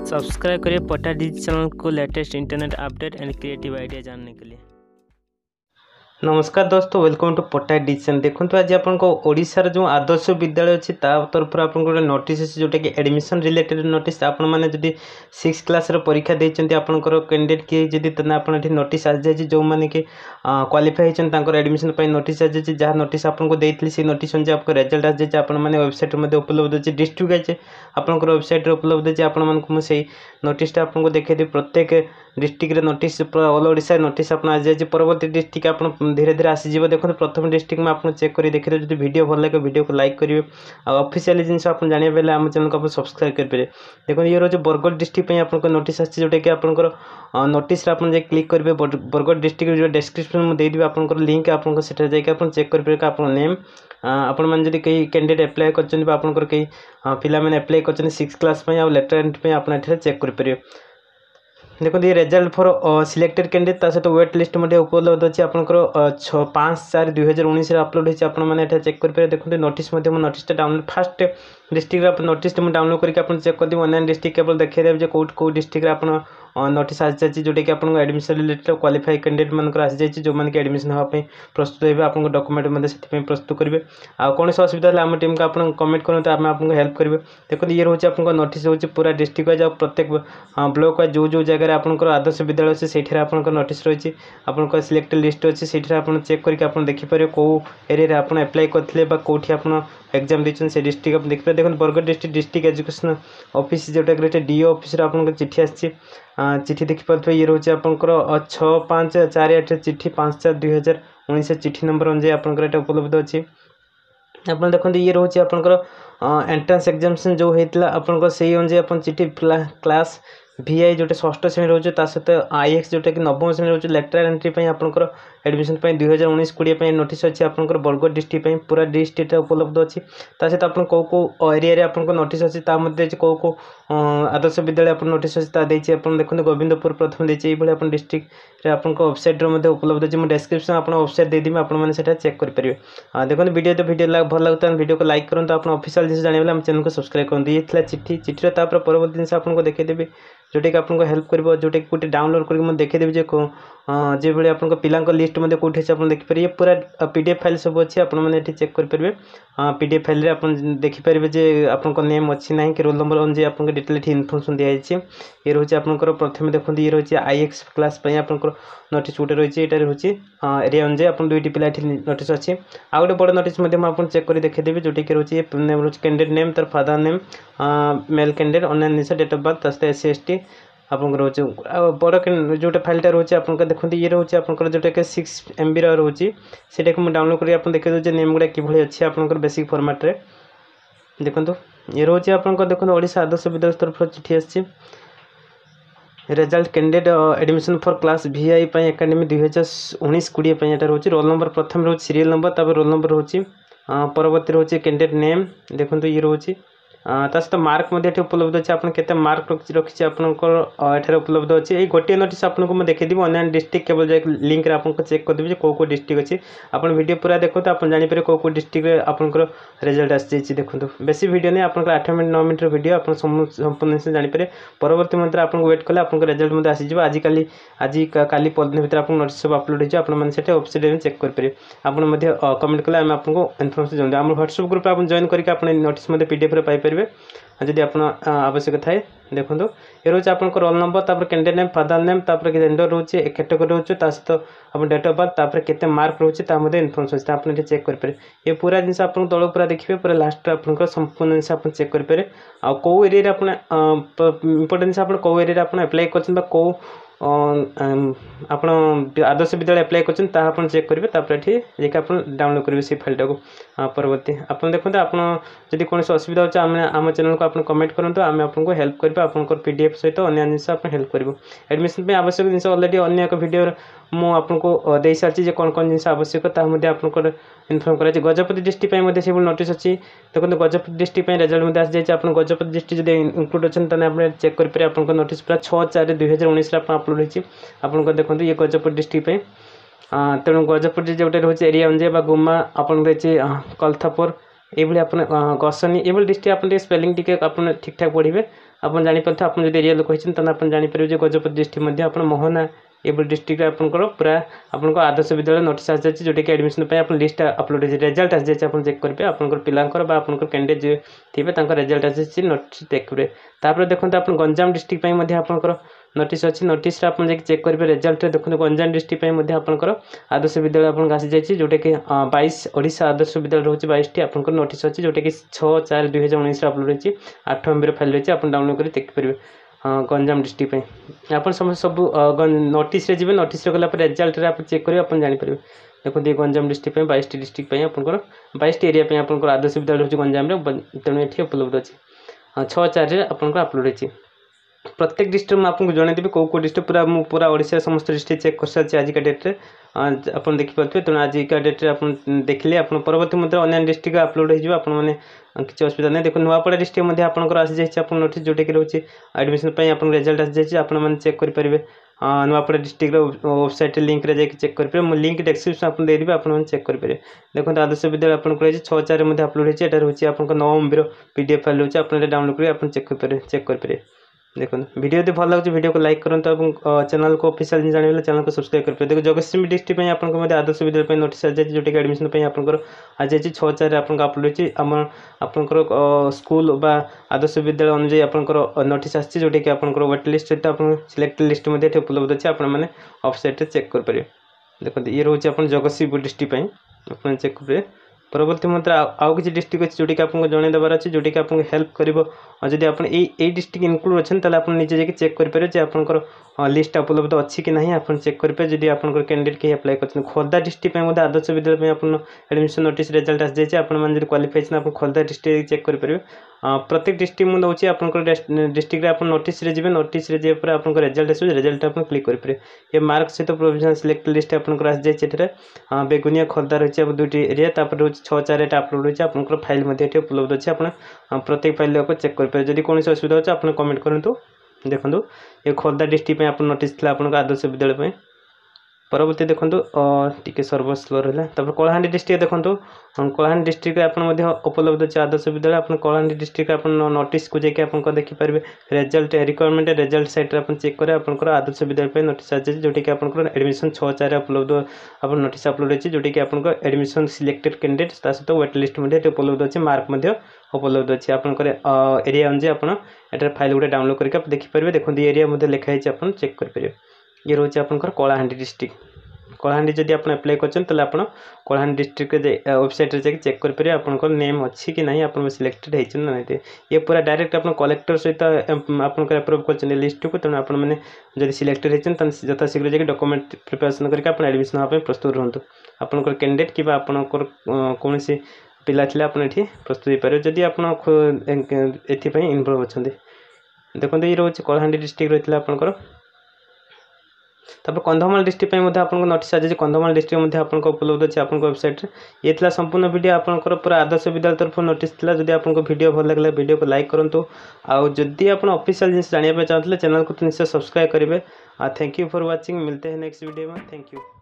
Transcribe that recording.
Subscribe करिए पट्टा डिजी चैनल को latest internet update and creative idea जानने के लिए। नमस्कार दोस्तों, वेलकम टू पट्टा डिजिटल। देखो आज आपको ओडिशार जो आदर्श विद्यालय अच्छी तरफ आपको गोटे नोटिस अच्छी जोटा कि एडमिशन रिलेटेड नोटिस आपने जब 6 क्लास परीक्षा देते आपंकर कैंडिडेट किए जदि आप नोटिस आ जाए जो मैंने कि क्वालिफाई होती एडमिशन नोटिस आ जाए जहाँ नोटिस आपको देती से नोटिस अनुसार आपको रिजल्ट आ जाए आपने वेबसाइट उपलब्ध अच्छे डिस्ट्रिक्ट वाइज आपंकर वेबसाइट उपलब्ध अच्छे आपको नोटिसटा आपको देखिए प्रत्येक district notice all Odisha notice आप आ जाए परवर्ती डिस्ट्रिक्ट आप धीरे धीरे आसीज। देखो प्रथम डिस्ट्रिक्ट में आपको चेक कर देखिए जो वीडियो भल लगे वीडियो को लाइक करेंगे ऑफिशियल जिन आप जानते पहले आम चैनल को आप सब्सक्राइब करेंगे। देखो ये रोज बरगढ़ डिस्ट्रिक्ट आपको नोटिस आसी जोटा कि आपंकर नोटिस आप क्लिक करेंगे बरगढ़ डिस्ट्रिक्ट जो डिस्क्रिप्शन में देदेवी आपंकर लिंक आपको चेक करेंगे आप नेम आपण मैंने जब कई कैंडिडेट अप्लाई कर कई पिला मैंने अप्लाई कर 6 क्लास आ लेटर एंट्री आप चेक करेंगे। देखो ये रिजल्ट फॉर सिलेक्टेड कैंडिडेट सहित वेट लिस्ट उपलब्ध अच्छी आपंकर 5/4/2019 अपलोड होती आपने चेक करेंगे। देखो notice notice download fast district notice download करके चेक कर अन्य डिस्ट्रिक्ट केवल देखिए कौ डिस्ट्रिक्ट आप नोटिस आसी जाए जोटा कि आपको एडमिशन रिलेटेड क्वालिफाई कैंडिडेट मानक आसी जाए जो मैंने एडमिशन हाँपाई प्रस्तुत होगा आपको डॉक्यूमेंट से प्रस्तुत करेंगे। आ कौन सा असुविधा है आम टीम को आप कमेंट करते आम आपको हेल्प करेंगे। देखो ये रोचे आपको नोटिस हो पूरा डिस्ट्रिक्ट वाइज प्रत्येक ब्लॉक वाइज जो जगह आपंकर आदर्श विद्यालय अच्छे से आप नोटिस रही आपंकर सिलेक्टेड लिस्ट अच्छी से चेक करके आप देखिपारे कौ एरिया आप अप्लाई करते कौटी आप एग्जाम देते से डिस्ट्रिक्ट आप देखिए। देखो बरगढ़ डिस्ट्रिक्ट एजुकेशन ऑफिस जोटा कि डीओ ऑफिस आपको चिठी आसी चिठी देखिपे ये रोचे आपंकर 6/5/4/8 चिठी 5/4/2019 चिठी नंबर अनुसार आपंकर उपलब्ध अच्छी आप देखते ये रोचे आपंकर एंट्रांस एग्जामिनेशन जो होता आपंकर से अनुसार आप चिठी क्लास VI जोटे 6ठ श्रेणी रोचे सहित IX जोटा कि 9वीं श्रेणी रोचे लेटर एंट्री आपंकर एडमिशन 2019-20 नोटिस अच्छी आपंकर बरगढ़ डिस्ट्रिक्ट पूरा डिस्ट्रिक्ट उपलब्ध अच्छी सहित आप कौ एरिया आपको नोटिस अच्छी कौ कौ आदर्श विद्यालय आप नोटिस अच्छी आप देखते गोविंदपुर प्रथम देखिए आप डिस्ट्रिक्ट आपको वेबसाइट उपलब्ध अच्छी मुझे डिस्क्रिप्शन आप वेबसाइट देदेवी आपने चेक करेंगे। देखो वीडियो भल लगता है वीडियो को लाइक करूँ आप ऑफिशियल जिन जानते हैं चैनल को सब्सक्राइब करूँ। ये चिठी चिठीर परवर्ती जिन आपको देखदेवी जोटा कि आपको हेल्प कर जोटा कि गोटे डाउनलोड करके देखदेवी जो भाई आप पिला लिस्ट कौटी अच्छे आप देखिपारे पूरा PDF फाइल सब अच्छी आपने चेक करेंगे। PDF फाइल आप देखिपारे जे आपको नेम अच्छी ना कि रोल नंबर अनुसार आपको डिटेल इनफर्मेशन दिखाई ये रोचे आपंकर प्रथम देखो ये रोचे IX क्लास आपंकर नोटिस गोटे रही है रोचे एरिया अनुसार आप 2टी पिला नोटिस अच्छी आ गए बड़ नोटिस आप चेक कर देखिदेवी जोटा कि रोचे कैंडिडेट नेम तार फादर नेम मेल कैंडिडेट अन्य date of birth SC ST आपको रोचे बड़ जोटा फाइलटा रोचे आप देखते ये रोचे आपंकर जोटा कि 6 MB रोचे से डाउनलोड कर देखिए नेम गुड़ा कि अच्छी आपंकर बेसिक फॉर्मेट देखो ये रोचे आप देखो ओडिशा आदर्श विद्यालय तरफ चिठी आसी result candidate admission for class VI academy 2019-20 रोचे रोल नंबर प्रथम रोचे सीरियल नंबर रोल नंबर रोचे परवर्ती रोचे कैंडिडेट नेम देखो ये रोचे सहित मार्क उपलब्ध अच्छे आप मार्क रखी आपंकर उपलब्ध अच्छे ये गोटे नोटिस आपको देखिए अन्य डिस्ट्रिक्ट केवल जाए लिंक आपको चेक करदेवी कौ डिस्ट्रिक्ट अच्छी आप वीडियो पूरा देखो आप जानीपर कौ डिस्ट्रिक्ट आपंकर रिजल्ट आसी देखो बेसी वीडियो नहीं आप 8 मिनट 9 मिनट वीडियो आप संपूर्ण से जानीपर परवर्ती मंत्र आपको वेट कले आप रिजल्ट आसीज आजिकल आज काली पदिन भर आप नोटिस सब अपलोड होने वेबसाइट चेक करेंगे आप कमेंट कले आम आपको इनफर्मेशन जानते आम व्हाट्सएप ग्रुप आप जॉइन करके आप नोटिस PDF पाइपर जदि आप आवश्यक थाए। देखो ये रोचे आप roll number candidate name father name gender रोचे कैटेगरी रोचे सहित आप डेट ऑफ बर्थ केते मार्क रोचे इनफर्मेशन आप चेक करेंगे। ये पूरा जिन आप तल पूरा देखिए पूरा लास्ट आप संपूर्ण जिन आप चेक करेंगे आ कौ एरिया इम्पोर्टेंट आप कौ एरिया आप अप्लाई कर कौ आप आदर्श विद्यालय अप्लाई कर चेक करेंगे ये आप डाउनलोड करेंगे से फाइलटा को परवर्ती आप देखते आप कौन असुविधा होता है आम चैनल को आप कमेंट करूँ आम आपको हेल्प करेंगे आपंकर PDF सहित अन्य जिन आप हेल्प करेंगे। एडमिशन आवश्यक जिन ऑलरेडी अन्य एक वीडियो मुझको दे सारी कौन कौन जिन आवश्यक आपको इनफर्म कर गजपति डिस्ट्रिक्ट से नोटिस अच्छी देखो गजपति डिस्ट्रिक्ट रिजल्ट आसी जाए आप गजपति डिस्ट्रिक्ट जब इंक्लूड अच्छे आप चेक करेंगे आप नोटिस पूरा 6/4/2019 अपलोड होती आपको देखो ये गजपति डिस्ट्रिक्ट तेणु गजपति जोटे रोचे एरिया अनुसार गुमा आप कलथापुर ये आप गसनी ये डिस्ट्रिक्ट आप स्पेलिंग टी ठीक ठाक पढ़े आपन जानि परथे आपन जदि एरिया लोक होइछन त आपन जानि परबे जे गजपति डिस्ट्रिक्ट मध्ये आपन मोहना एबल डिस्ट्रिक्ट आपनकर पूरा आपनको आदर्श विद्यालय नोटिस आस जाछि जोटे कि एडमिशन पे आपन लिस्ट अपलोड हे रिजल्ट आस जाछि आपन चेक करबे आपनकर पिलांकर बा आपनकर कैंडिडेट जे थिबे तांकर रिजल्ट आस जाछि नोटिस चेक करबे तापर देखंत आपन गंजाम डिस्ट्रिक्ट पय मध्ये आपनकर नोटिस अछि नोटिस रे आपन जे चेक करबे रिजल्ट रे देखंत गंजाम डिस्ट्रिक्ट पय मध्ये आपनकर आदर्श विद्यालय आपन आस जाछि जोटे कि 22 ओडिसा आदर्श विद्यालय रहउछि 22 टी आपनकर नोटिस अछि जोटे कि 6/4/2019 रे अपलोड अछि 8 एमबी रे फाइल अछि आपन डाउनलोड करि चेक करबे गंजाम डिस्ट्रिक्ट पे आपन समस्त सब नोटिस रे जिबे नोटिस रे गला पर रिजल्ट रे आप चेक करिवे आपन जानि परबे देखो दी गंजाम डिस्ट्रिक्ट पे 22 टी डिस्ट्रिक्ट पे आपनकर 22 टी एरिया पे आपनकर आदर्श विद्यालय रहउछि गंजाम रे तेनु एठी उपलब्ध अछि 6/4 रे आपनकर अपलोड अछि प्रत्येक डिस्ट्रिक्ट में आपको जन देवी कौ डिस्ट्रिक्ट पूरा ओडिशा समस्त डिस्ट्रिक्ट चेक कर सारी आज का डेट रे आप देखिपे तेणु आज का डेट रे आप देखिले आप परवर्ती मध्य अन्य डिस्ट्रिक्ट अपलोड हो आपने किसी असुविधा नहीं देखो नुआपड़ा डिस्ट्रिक्ट आपंकर आसी जाइए नोटिस जोटा कि रोचे एडमिशन आप रिजल्ट आसी जाइए आपने चेक करेंगे नुआपड़ा डिस्ट्रिक्ट वेबसाइट लिंक रे जाकि चेक करेंगे मुझे लिंक डिस्क्रिप्शन आप देदेवी आप चेक करेंगे देखो आदर्श विद्यालय आपको 6/4 अपलोड होती है रोचे आप 9 MB PDF फाइल रोचे आप डाउनलोड करेंगे आप चेक करेंगे देखो वीडियो यदि भल लगे वीडियो को लाइक करते और चैनल को ऑफिशियल जानवे चैनल को सब्सक्राइब करते देखो जगतसिंहपुर डिस्ट्रिक्ट में आपको आदर्श विद्यालय नोटिस आ जाए जोटा कि एडमिशन आपंकर आ जाए 6/4 आपको अपलोड होती आपंकर स्कूल बा आदर्श विद्यालय अनुजाई आपंकर नोटिस आसी जोटा कि आपंकर वेट लिस्ट सहित आप सिलेक्टेड लिस्ट में उपलब्ध अच्छे आपने वेबसाइट चेक करेंगे देखो ये रोचे आप जगतसिंहपुर डिस्ट्रिक्ट आप चेक करेंगे परवर्ती मात्रा आउ किसी डिस्ट्रिक्ट अच्छे जोटा कि आपको जन देवार अच्छे जोटा कि आपको हेल्प कर जदि आप डिस्ट्रिक्ट इनक्लूड अच्छे ताले आप निजे जाकि चेक करेंगे आपंकर लिस्ट उपलब्ध अच्छी कि नहीं आप चेक करेंगे जदि आपंकर कैंडिडेट कहीं अप्लाई कर खोर्धा डिस्ट्रिक्ट आदर्श विद्यालय आप एडमिशन नोटिस रिजल्ट आस जाए आप क्वालिफाई आप खोर्धा डिस्ट्रिक्ट चेक करेंगे प्रत्येक डिस्ट्रिक्ट मुझे दूसरी आपंकर डिस्ट्रिक्ट आप नोटिस रे जिबे नोटिस रे जे आपंकर रिजल्ट आस रिजल्ट आप क्लिक करेंगे ये मार्क सहित प्रोविजनल सिलेक्ट लिस्ट आपंकर आस जाए बेगुनिया खोर्धा रही है दुईटी एरिया तापर रोज 6/4 अपलोड होती है आपंकर फाइल उपलब्ध अच्छे आप प्रत्येक फाइल को चेक करेंगे जदि कौन असुविधा हो आप कमेंट करूँ देखो ये खोर्धा डिस्ट्रिक्ट आप नोटिस था आप आदर्श विद्यालय परवर्ती देखो टी सर्वर स्लो रहा कलाहांडी डिस्ट्रिक्ट देखो कलाहांडी डिस्ट्रिक्ट आप उपलब्ध अच्छे आदर्श विद्यालय आप कलाहांडी डिस्ट्रिक्ट आप नोटिस को जाकि आप देखिपारे रिजल्ट रिक्वायरमेंट रिजल्ट साइट आप चेक करें आपंकर आदर्श विद्यालय नोटिस आ जाए जोटा कि आप एडमिशन 6/4 उपलब्ध आप नोटिस अपलोड होती जोटा कि आप एडमिशन सिलेक्टेड कैंडिडेट सहित वेट लिस्ट उपलब्ध अच्छे मार्क उपलब्ध अच्छे आपंकर एरिया अनुसार आप फाइल गुटे डाउनलोड करके देखिपारे देखो एरिया लिखाई आप चेक करेंगे ये रोचे आपंकर कलाहांडी डिस्ट्रिक्ट कलाहांडी जदि आप अप्लाई कर आप कलाहांडी डिस्ट्रिक्ट वेबसाइट रे जाकि चेक करेंगे आपंकर नेम अच्छी कि नहीं आप सिलेक्टेड होती ना नहीं ये पूरा डायरेक्ट आप कलेक्टर सहित आप अप्रूव कर लिस्ट को तेणु आपने सिलेक्टेड होती यथा शीघ्र जाकि डॉक्यूमेंट प्रिपरेशन करके एडमिशन हाँ प्रस्तुत रुहतु आपंकर कैंडिडेट कि आपंकर कौन पिला थे आप प्रस्तुत हो पारे जदि आप इनवल्व अच्छा देखो ये रोचे कलाहांडी डिस्ट्रिक्ट रही है आपंकर तापर कंधमाल डिस्ट्रिक्ट आपको नोटिस आ जाए कंधमाल डिस्ट्रिक्ट आपको उपलब्ध अच्छे आप वेबसाइट ये थी संपूर्ण वीडियो आपंकर पूरा आदर्श विद्यालय तरफ नोटिस था जदि आपको वीडियो भल लगे वीडियो को लाइक करूँ आउ जदि आप ऑफिशियल जिन जानते चाहते चैनल को निश्चय सब्सक्राइब करेंगे थैंक यू फॉर वाचिंग मिलते हैं नेक्स्ट वीडियो में थैंक यू।